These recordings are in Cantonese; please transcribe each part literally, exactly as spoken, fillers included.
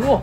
哇！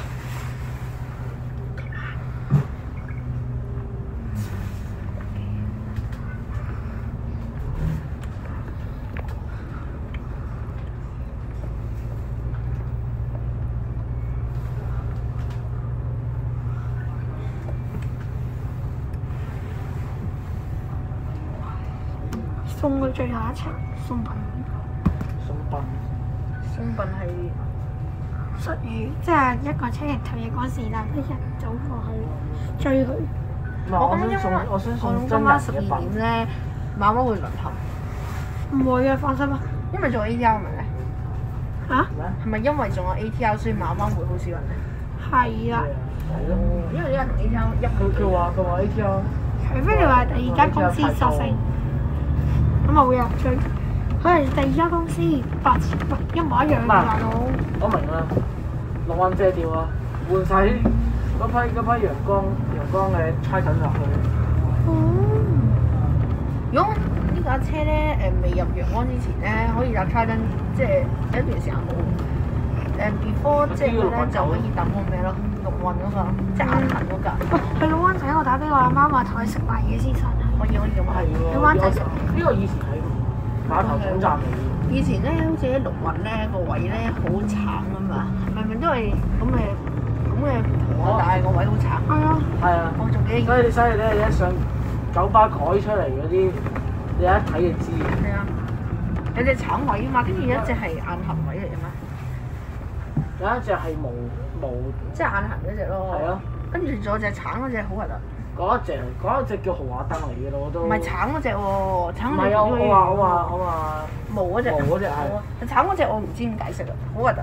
送去最後一程送品。 送殯。 送殯係術語，即係一個車日頭夜嗰時，但係一日早過去追佢。 唔係，我想送，我想送真今人晚十二點嘅殯。 咧，慢慢會淪陷。 唔會嘅，放心啦。 因為仲有 A T R 咪咧？ 嚇？ 咩？ 係咪因為仲有 A T R 所以慢慢會好少人咧？ 係啦， 係咯。 因為啲人同 A T R 一佢佢話佢話 A T R。 除非你話第二間公司索性，咁啊會有人追。可能第二間公司八千六一模一樣嘅大佬。 我明啦，龍運借調啊，換晒嗰批嗰批陽光陽光嘅差緊落去。 哦。 如果呢架車咧誒未入陽安之前咧，可以搭 Trident，即係有一段時間冇誒 before 即係佢咧就可以搭個咩咯，陸運嗰個，即係硬行嗰架。 喂，去老灣仔我打俾我阿媽話同佢食埋嘢先神啊！ 可以可以咁係喎， 你灣仔食呢個以前喺碼頭總站嚟嘅。 以前咧，好似喺陸運咧個位咧好慘啊嘛，明明都係咁嘅咁嘅圖，但係個位好慘。 係啊。 係啊。 我仲記得。 所以所以咧，你一上九巴改出嚟嗰啲，你一睇就知。 係啊。有隻橙位啊嘛，跟住有一隻係硬行位嚟嘅嘛。 有一隻係無無， 即係硬行嗰隻咯。 係啊。 跟住仲有隻橙嗰隻好核突。 嗰一隻嗰一隻叫豪華燈嚟嘅咯，我都。 唔係橙嗰隻喎，橙嗰隻。 唔係啊！我話我話我話。 毛嗰隻。 毛嗰隻係。 橙嗰隻我唔知點解釋啊，好核突。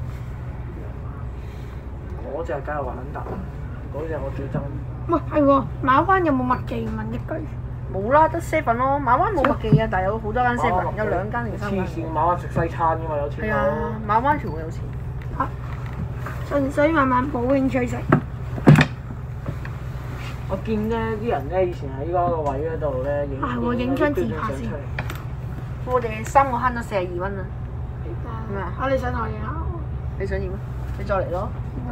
嗰隻梗係核突，嗰隻我最憎。 喂，係喎，馬灣有冇麥記？問一句。 冇啦，得 seven 咯。馬灣冇麥記啊，但係有好多間 seven，有兩間定三間。 黐線，馬灣食西餐㗎嘛，有錢佬。 係啊，馬灣全部有錢。 嚇！純粹慢慢冇興趣食。 我見咧啲人咧，以前喺嗰個位嗰度咧影係喎影張自拍先。 我哋三個慳咗四十二蚊啊！咩啊？ 啊！你想學嘢啊？ 你想點啊？你再嚟咯！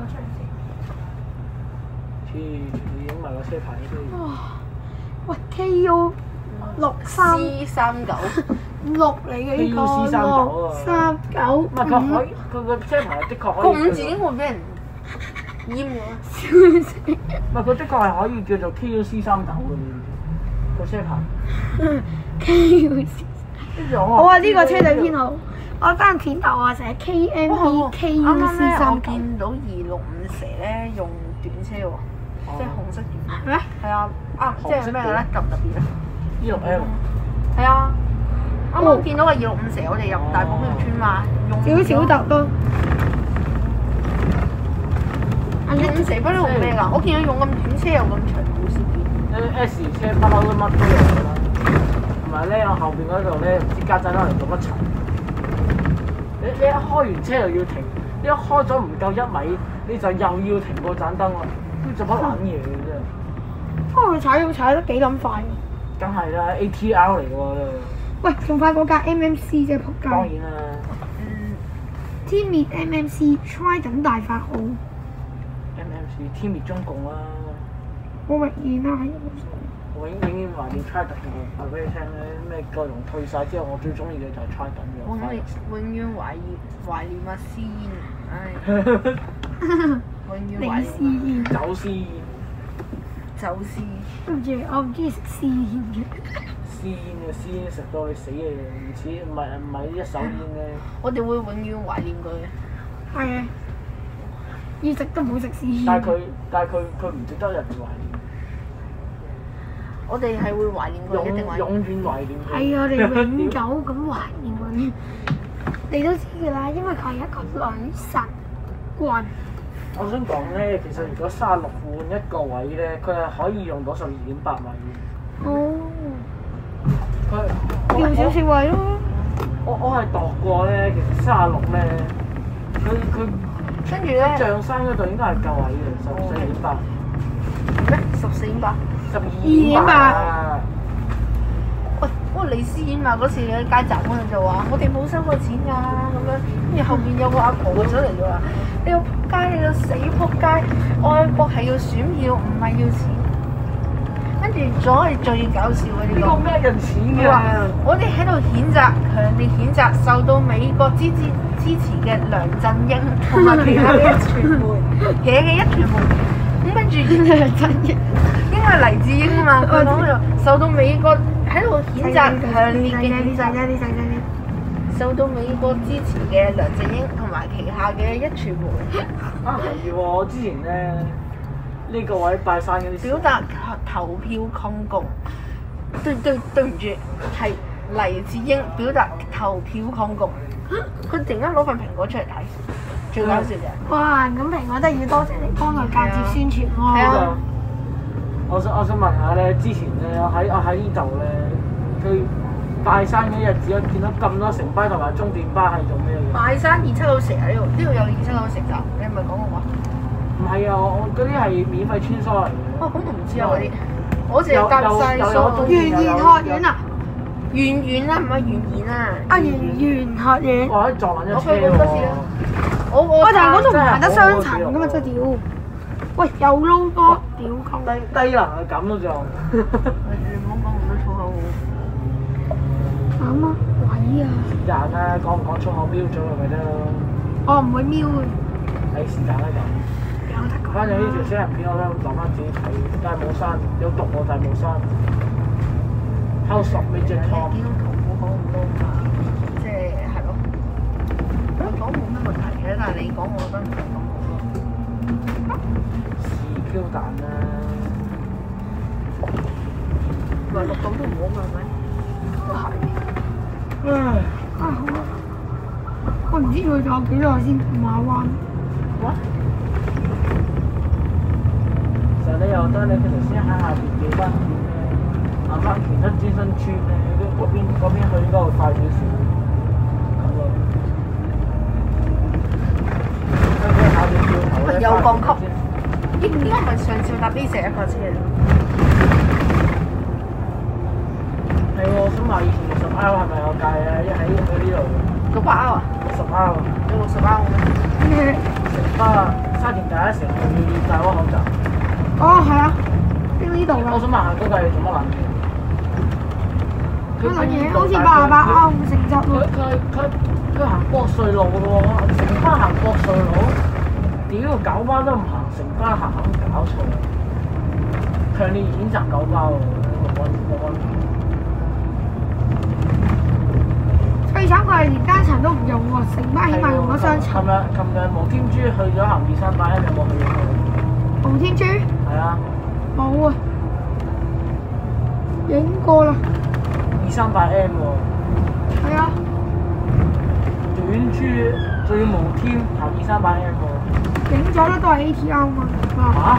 黐，你影埋個車牌先。 哇！喂 ，K U 六三 C 三九六嚟嘅呢個 K U C 三九啊三九唔係佢可以，佢個車牌的確可以。 個五字點會俾人閹咗啊？ 笑死！ 唔係佢的確係可以叫做 K U C 三九嘅個車牌。 K U C。 跟住我我話呢個車隊編號，我單片頭啊寫 K M E K U C 三我九。 見到二六五蛇咧用短車喎，即係紅色短。 係咩？ 係啊，啊即係咩咧？特唔特別啊？ 呢六 L。 係啊，啱啱見到個二六五蛇，我哋入大埔嗰條村嘛，用少少特咯。 二六五蛇不嬲用咩㗎？我見佢用咁短車又咁長，好少見。 啲 S 車不嬲都乜都有㗎啦。同埋咧，我後邊嗰度咧，唔知家陣攞嚟做乜柒。你你一開完車又要停，一開咗唔夠一米，你就又要停個盞燈啦。咁做乜撚嘢嘅啫？ 不過佢踩要踩得幾咁快喎！ 梗係啦 ，A T R 嚟嘅喎。 喂，仲快過架 M M C 啫，仆街！ 當然啦。 嗯。 天滅 M M C Trident 大法好。 M M C 天滅中共啦。 好明顯啦，係。 我永永遠懷念 Trident 嘅，話俾你聽咧，咩內容退晒之後，我最中意嘅就係 Trident 嘅。 我永永遠懷念懷念阿私煙，唉，永遠懷你私煙。 走私煙。 走私。 對唔住，我唔中意食私煙嘅。 私煙嘅私煙食到你死嘅，唔似唔係唔係一手煙咧。 我哋會永遠懷念佢嘅。 係啊，要食都唔好食私煙。 但係佢但係佢佢唔值得人哋懷念。 我哋係會懷念佢，一定懷念。 永遠懷念佢。 係啊，我哋永久咁懷念佢。你都知㗎啦，因為佢係一個女神棍。 我想講咧，其實如果三十六換一個位咧，佢係可以用到十二點八米嘅。 哦。 佢調少少位咯。 我我係度過咧，其實三十六咧，佢佢跟住咧， 象山嗰度應該係夠位嘅，十四點八。 咩？十四點八？ 十二點八。 喂，嗰個李思遠啊，嗰時喺街站嗰度就話：我哋冇收過錢㗎咁樣。跟住後邊有個阿婆上嚟就話： 你個仆街，你個死仆街！愛國係要選票，唔係要錢。跟住仲係最搞笑嘅呢個呢個。咩人錢佢話㗎？ 我哋喺度譴責，強烈譴責受到美國支持支持嘅梁振英同埋其他嘅一傳媒，嘅嘅一傳媒。咁跟住梁振英，應該係黎智英啊嘛。佢講就受到美國喺度譴責，強烈嘅譴責。 啲細啲。 受到美國支持嘅梁振英同埋旗下嘅一傳媒， 啊係喎，我之前咧呢個位拜山嗰啲表達投票抗共。對對對唔住，係黎智英表達投票抗共。佢突然間攞份蘋果出嚟睇，最搞笑嘅。 哇！咁蘋果真係要多謝你幫佢間接宣傳喎。 係啊。 我想我想問下咧，之前咧我喺我喺呢度咧，佢拜山嗰日子，我見到咁多城巴同埋中電巴係做咩嘅？ 拜山二七佬食啊！呢度呢度有二七佬食站，你係咪講過話？ 唔係啊，我我嗰啲係免費穿梭嚟嘅。 哦，咁我唔知啊嗰啲，我淨係搭晒有有有所。 圓玄學院啊！ 圓圓啦，唔係圓圓啊！ 啊圓圓學院。 哇！喺撞爛咗車我去過多次啦喎。 我我我就係嗰度唔行得雙層真係好噶嘛，真係屌！喂，又撈多屌溝。 低低能係咁咯就。 你唔好講咁多粗口喎。 咁啊，鬼啊！ 是但啦，講唔講粗口標咗咪得咯？ 我唔會瞄嘅。 係是但啦就。 有得講。 反正呢條死人片我都留翻自己睇，但係冇刪，有毒我但係冇刪。喺度索尾正基錯。 督徒唔好講咁多嘛，即係係咯。我講冇乜問題嘅，但係你講我覺得唔係講好多。 是 Q 彈啦。 唔係錄到都唔好嘛，係咪？都係。 唉， 啊好啊！我唔知佢仲有幾耐先馬灣。 哇！其實你又得你佢頭先喺下邊幾間店咧，行翻其他專新村咧，嗰邊嗰邊去應該會快少少。咁咯。跟住下邊掉頭咧， 有降級快啲先應應該唔係上次搭呢成一個車嚟。 係喎，我想話以前六十 R 係咪有計啊？一喺喺呢度六百歐啊？ 六十 R 有六十歐咩？ 城巴沙田第一城去大窩口站。 哦，係啊，邊呢度㗎？ 我想問下嗰計做乜撚嘢？ 乜撚嘢？好似八十八歐成質佢喎。 佢佢佢行國隧路嘅喎，城巴行國隧路，屌九巴都唔行，城巴行搞錯，強烈譴責九巴喎，冇冇冇。 最慘佢係連單層都唔用喎，成班起碼用咗雙層。 琴日琴日無天珠去咗行二三八 M 有冇去過？ 無天珠係啊， 冇啊，影過啦。 二三八 M 喎， 係啊， 短珠仲要無天行二三八 M 喎。 影咗啦，都係 A T O 嘛。 嚇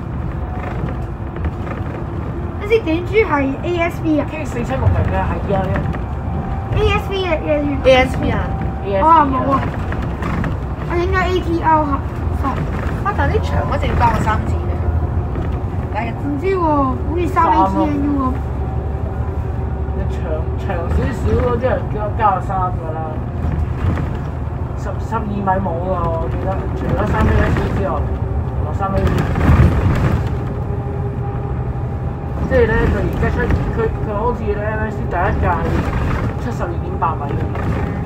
嗰支短珠係 A S V 啊 ？K 四七六零嘅係啊 ，A S V 嘅嘅。 A S P 啊？ ，A S 我話冇啊，我影咗 A T O 嚇。 啊！但係啲長嗰隻要加個三字嘅，第一唔知喎，好似三 A T N U 咁。 你長長少少嗰啲人加加三㗎啦，十十二米冇㗎，我記得，除咗三 A S 之外，落三 A。即係咧，佢而家出佢佢好似咧 M S C 第一架係七十二點八米嘅，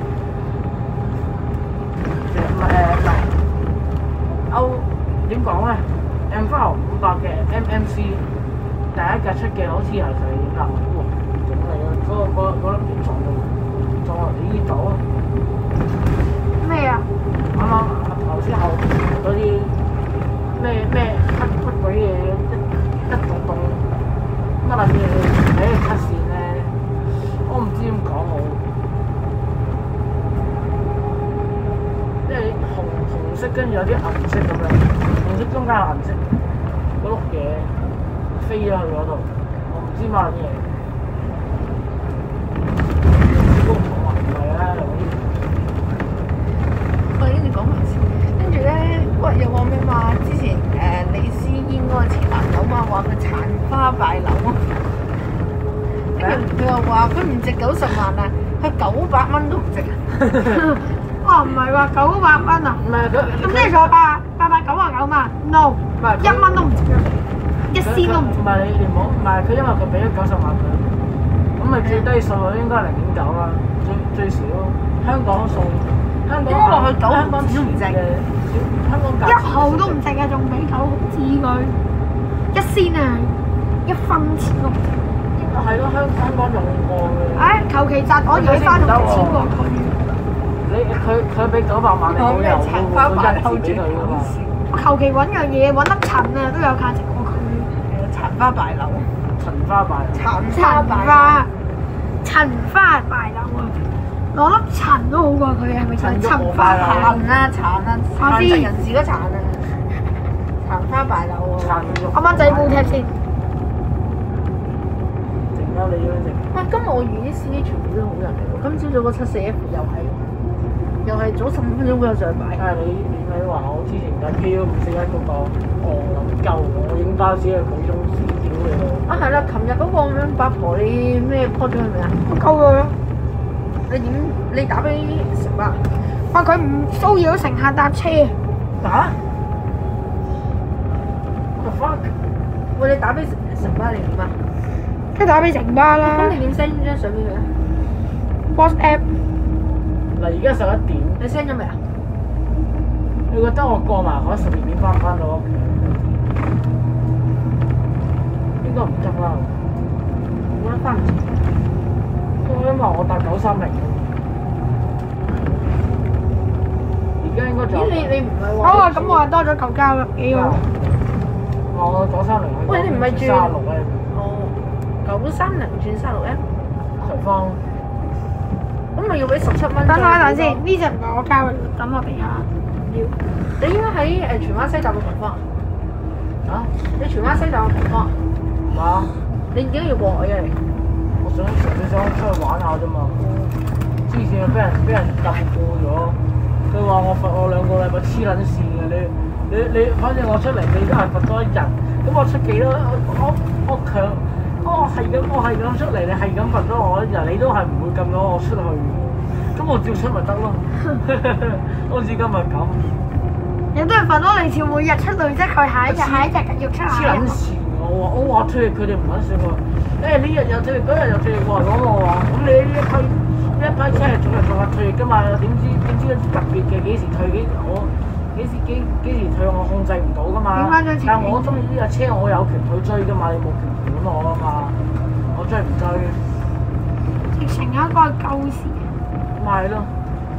其實唔係誒唔係歐點講咧 ？M 三五百嘅 M M C 第一架出嘅好似係十二點八米喎，整嚟嘅嗰個嗰嗰粒嘢撞到撞落嚟呢度啊！ 咩啊？ 啱啱頭先後嗰啲咩咩乜乜鬼嘢一一棟棟乜撚嘢喺度 cut 線咧，我唔知點講好，即係紅紅色跟住有啲銀色咁樣，紅色中間有銀色嗰碌嘢飛咗去嗰度，我唔知乜撚嘢。公堂話唔係啦， 我跟住講埋先，跟住咧，喂有個咩嘛？之前誒、呃、李思嫣嗰個前男友嘛，話佢殘花敗柳啊，跟住佢又話佢唔值九十萬啊，佢九百蚊都唔值。 哇，唔係喎，九百蚊啊！ 唔係佢， 咁即係仲有八八百九啊九嘛 ？No， 唔係一蚊都唔值啊，一仙都唔值。 唔係你你唔好，唔係佢因為佢俾咗九十萬佢，咁咪最低數應該係零點九啦，最最少。香港數香港應該落去九毫香港子都唔值嘅，香港價一毫都唔值啊，仲俾九毫子佢，一仙啊，一分錢都唔值。 係咯，香香港用過嘅。 唉，求其擲我而家翻到錢過佢。 你佢佢俾九百萬你冇理由會會一字俾佢㗎嘛？ 我求其揾樣嘢揾粒塵啊，都有價值過佢。 殘花敗柳， 陳花敗柳。 殘塵花敗花，塵花敗柳啊！攞粒塵都好過佢，係咪先？塵花敗柳。 殘啦殘啦，殘疾人士嗰殘啊，殘花敗柳喎。 殘肉。 我掹仔煲踢先。 整咗你嗰隻。 喂，今日我遇啲司機全部都好人嚟喎，今朝早個七四 F 又係，又係早十五分鐘嗰個上擺。 啊！你你咪話我之前架 K 都唔識得嗰個戇撚鳩，我影包只係冇中屎屌你喎。 啊係啦，琴日嗰個咁樣八婆你咩 po 咗佢未啊？ 我夠佢。 你點？你打俾成巴？ 話佢唔騷擾乘客搭車。 打 The fuck！ 喂，你打俾成巴你點啊？ 跟住打俾城巴啦。 咁你點 send 張相俾佢啊？ WhatsApp。 嗱，而家十一點， 你 send 咗未啊？ 你覺得我過埋嗰十二點翻唔翻到屋企？應該唔得啦， 我覺得翻唔切。 因為我搭九三零，而家應該仲有。 咦？你你唔係話？ 哦，咁我係多咗嚿膠啦，幾好。 我九三零去。 喂，你唔係轉？ 三六咧。 哦，九三零轉三六 M。 隨芳。 咁咪要俾十七蚊。 等我一陣先，呢隻唔係我膠嚟，等我俾下。 要。你應該喺誒荃灣西站嘅葵芳。 啊？ 你荃灣西站嘅葵芳。 嘛？ 你點解要過海嘅你？ 我想純粹想出去玩下啫嘛。之前俾人俾人禁過咗，佢話我罰我兩個禮拜黐撚線嘅，你你你，反正我出嚟你都係罰多一日，咁我出幾多我我強，我係咁我係咁出嚟，你係咁罰咗我一日，你都係唔會禁咗我出去嘅，咁我照出咪得咯，好似今日咁。 有都係瞓咯，你照每日出累積佢下一日下一日繼續出黐下一日。 撚線我話我話退役佢哋唔撚算喎，誒呢日又退役嗰日又退役喎，咁我話咁你呢一批呢一批車係逐日逐日退役㗎嘛？點知點知特別嘅幾時退幾我幾時幾幾時退我控制唔到㗎嘛？但係我中意呢架車，我有權去追㗎嘛，你冇權管我㗎嘛，我追唔追？ 直情有一個係舊時。 咪係咯。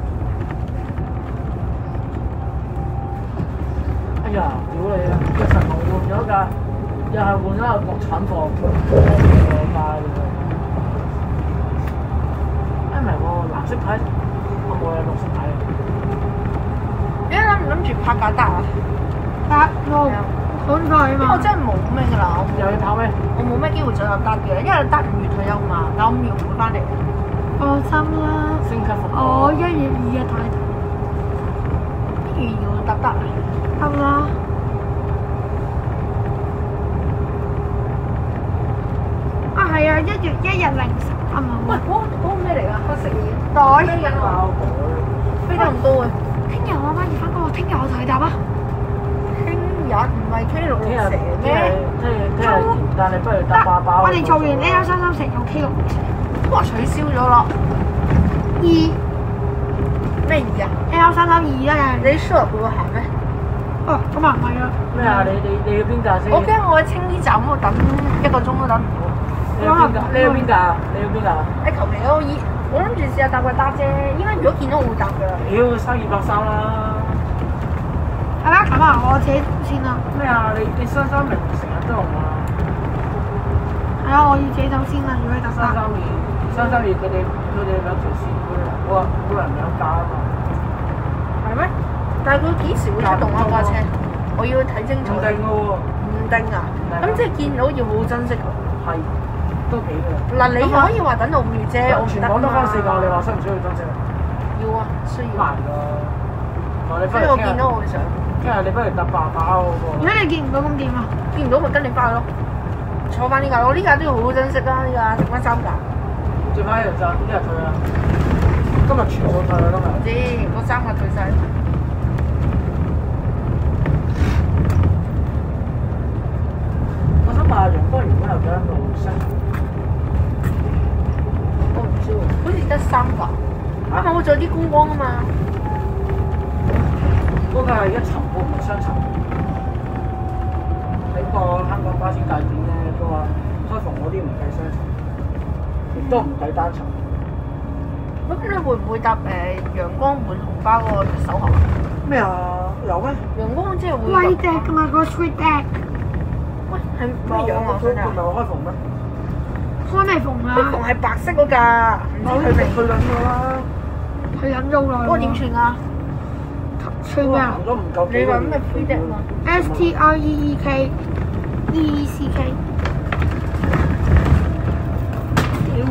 哎呀，屌你啊！個神龍換咗架，又係換咗個國產貨，我街喎。誒唔係喎，藍色牌，我冇有綠色牌。 你諗唔諗住拍架得啊？ 得路好快啊嘛！ 我真係冇咩㗎啦，我又要跑咩？ 我冇咩機會再有得嘅，因為得五月退休嘛，但我五月會翻嚟。 放心啦， 升級服務。 我一月二日睇一月二會得得啊？ 得啦。啊係啊，一月一日凌晨啊嘛。 喂，嗰個嗰個咩嚟㗎？黑色嘢袋。 飛緊喎，飛得唔高嘅。 聽日我媽要翻工，聽日我同佢搭啊。 聽日唔係 K 六六聽日蛇聽日咩？ 聽日聽日，但係不如搭巴巴。 我哋做完 L 三三成用 K 六六蛇。 哇！取消咗咯。 二咩二啊？ L 三三二啦， 你 sure 佢會行咩？ 哦，咁啊唔係啊。 咩啊？你你你要邊架先？ 我驚我喺青衣站嗰度等一個鐘都等唔到。 你要邊架？你要邊架？你要邊架？ 你求其咯，依我諗住試下搭個搭啫。應該如果見到我會搭㗎。 屌，生二百三啦！ 係啦，咁啊，我自己先啦。 咩啊？你你三三零成日都用啊？ 係啊，我要自己走先啦，如果你搭三三二，三三二佢哋佢哋兩條線嗰啲，我話冇人兩架啊嘛。 係咩？但係佢幾時會出動啊？架車？我要睇清楚。 唔定嘅喎。 唔定啊？咁即係見到要好好珍惜佢。 係，都幾嘅。 嗱，你可以話等到五月啫，我唔全得港得翻四個，你嘛。 話需唔需要增值啊？ 要啊，需要。 難㗎。我你不如所以我見到我會想， 聽日你不如搭爸爸嗰個。 如果你見唔到咁點啊？ 見唔到咪跟你翻去咯。坐翻呢架，我呢架都要好好珍惜啦，呢架剩翻三架。 最快一日就一日退啦。 今日全數退啦，今日。 我知嗰三個退晒。 我想問下陽光原本有幾多度升？ 我唔知喎，好似得三個。啱啱我做啲觀光啊嘛。 嗰個係一層喎，唔係雙層。喺個香港巴士界點咧，佢話開房嗰啲唔計雙層，亦都唔計單層。 咁你會唔會搭誒陽光滿紅包嗰個首航啊？ 咩啊？有咩？ 陽光即係會。 威 deck 㗎嘛，個 street deck 喂，係咩樣啊？真係。 佢咪開房咩？ 開未逢佢啊？ 房係白色嗰架，唔知佢未。 去緊㗎啦。 佢飲咗好耐。 嗰個點算啊？ 算咩啊行咗唔夠幾你話個月咩 free deck 啊 ？S T R E E K E E C K。屌！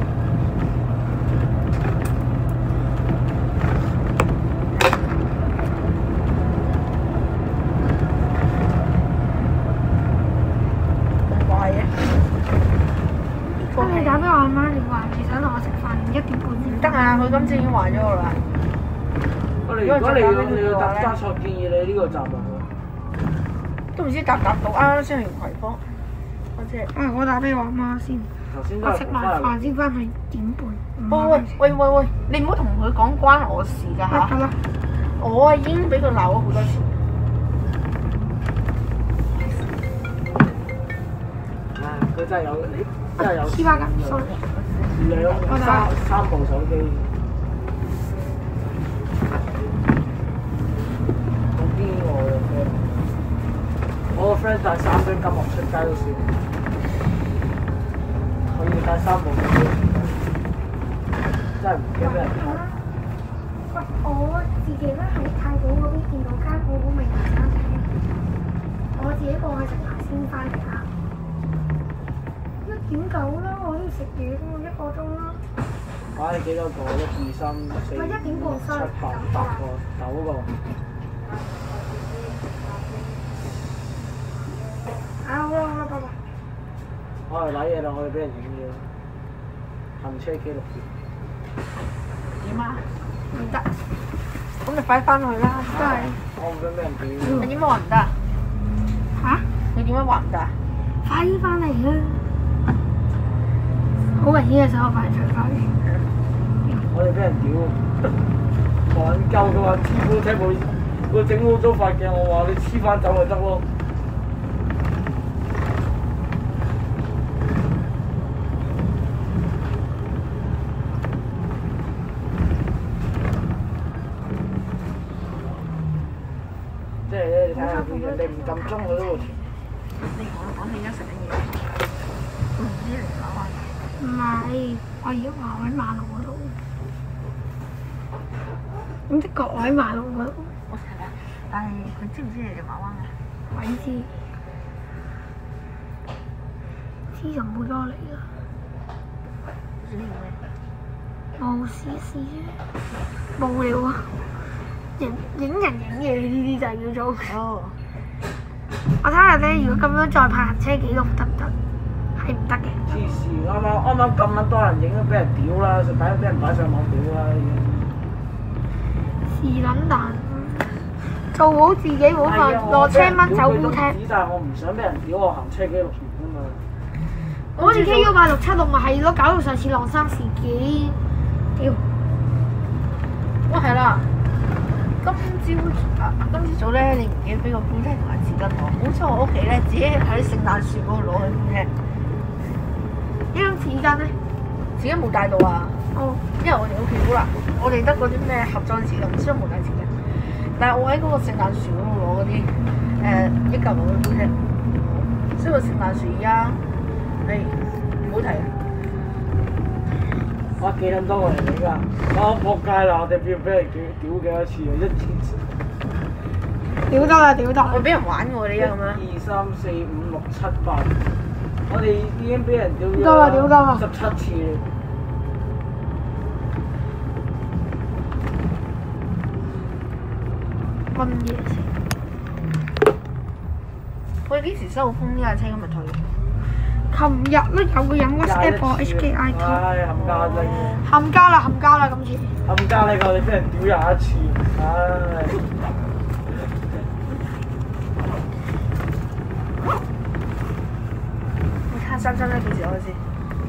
咁怪嘅。 咁你打俾我阿媽，你話你想同我食飯，一點半先唔得啊！佢今次已經壞咗我啦。 我哋如果你要你要搭加錯，建議你呢個站落去。 都唔知搭唔搭到，啱啱先去葵芳。我知。 啊！我打俾我阿媽先， 頭先都係我食埋飯先翻去點半。 喂喂喂喂喂，你唔好同佢講關我事㗎得嚇。 啦， 我啊已經俾佢鬧咗好多次。 唉，佢真係有你真係有黐孖筋，sorry。 兩三三部手機。好癲我嘅 friend，我個 friend 帶三張金樂出街都算，佢要帶三部手機，真係唔驚俾人偷。 喂，我自己咧喺太古嗰邊見到間好好味嘅餐廳，我自己過去食埋先翻嚟啊！一點九啦，我都要食嘢㗎嘛，一個鐘啦。 唉，幾多個？一二三四五六七八八個九個。 啊好啦好啦，拜拜。 我哋瀨嘢啦，我哋俾人影嘢。行車記錄器。 點啊？唔得。咁你快翻去啦，真係。 我唔想俾人屌。 你點解話唔得啊？ 嚇？ 你點解話唔得啊？ 快啲翻嚟啦！好明顯嘅手快除翻嚟。 我哋俾人屌，戇鳩嘅話黐部車部，佢整污糟塊鏡，我話你黐翻走就得咯。即係咧，你睇下佢人哋唔撳鐘，佢都會停。 你講講你而家食緊嘢，唔知嚟講啊？ 唔係，我而家話喺馬路嗰度。咁的確我喺馬路嗰度。 我睇下，但係佢知唔知你哋馬灣啊？ 鬼知，知就唔會多嚟啦。 知咩？ 冇事事啫，無聊啊！影影人影嘢呢啲就係叫做。 哦。 我睇下咧，如果咁樣再拍行車記錄得唔得？係唔得嘅。 黐線！啱啱啱啱咁撚多人影都俾人屌啦，就擺俾人擺上網屌啦已經。 是撚蛋，做好自己冇份，落車掹走烏踢。 但係我唔想俾人屌我行車記錄員啊嘛。 好似 K U 八六七六咪係咯，搞到上次浪山事件，屌！ 哇係啦，今朝啊今朝早咧，你唔記得俾個杯聽同埋紙巾我，好彩我屋企咧自己喺聖誕樹嗰度攞去杯聽。 呢張紙巾咧， 紙巾冇帶到啊。 哦。 因為我哋屋企好難，我哋得嗰啲咩盒裝紙巾，所以冇帶紙巾。但係我喺嗰個聖誕樹嗰度攞嗰啲誒一嚿攞去杯聽，所以個聖誕樹而家誒唔好睇。 哇！幾撚多個人影㗎？我仆街啦！我哋俾俾人屌屌幾多次啊？一次。 屌得啦，屌得！ 我俾人玩喎，你而家咁樣。 二三四五六七八，我哋已經俾人屌咗得啦，屌得啦！ 十七次。 問嘢先。 喂，幾時收風呢架車咁咪退？ 琴日都有個人 WhatsApp 我 H K I T， 唉，冚家拎， 冚家啦，冚家啦，今次。 冚家呢個你俾人屌廿一次，唉。 你看珊珊那幾時開先？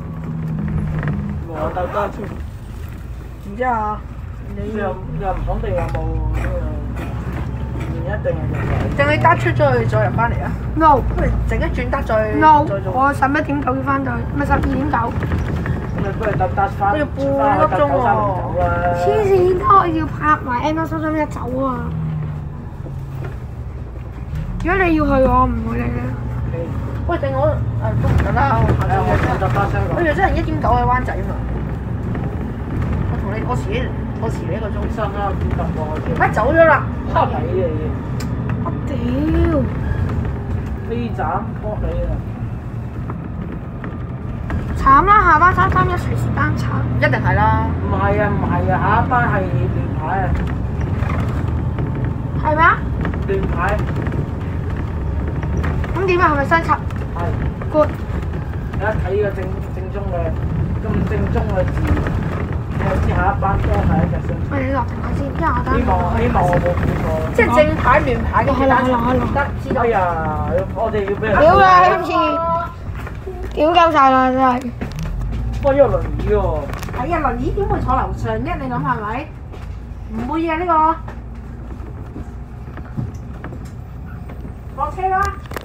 我得得， 唔知啊，你又又唔肯定有冇呢個，唔一定係入嚟。 定你得出咗去再入翻嚟啊 No 不如整一轉得再 no， 再做。 我十一點九要翻到去，唔係十二點九。 咁你不如得得翻， 要半粒鐘喎黐線，我要拍埋 N 收收一走啊！如果你要去，我唔會嚟嘅。 喂，定我誒都唔得啦，我下晝我嘅得翻香港。 我約真係一點九喺灣仔嘛。我同你我遲啲，我遲你一個鐘。 三啱點得喎？ 哎，走咗啦。 黑你嚟嘅， 我屌！ 飛斬撲你啊！ 慘啦，下班三三一隨時班慘。 一定係啦。 唔係啊，唔係啊，下一班係亂牌啊， 係咩啊？ 亂牌咁點啊？係咪雙七係。 ？Good。 你一睇個正正宗嘅咁正宗嘅字，你就知下一班都係一隻雙。 喂，你落定下先，因為我等。 希望希望我冇估錯。 即係正牌亂牌嘅係啦係啦係啦得知道哎。呀，我哋要俾人屌啦！今次屌鳩晒啦，真係。 開咗輪椅喎。 係啊，輪椅點會坐樓上啫？你諗係咪？唔會嘅呢個。落車啦！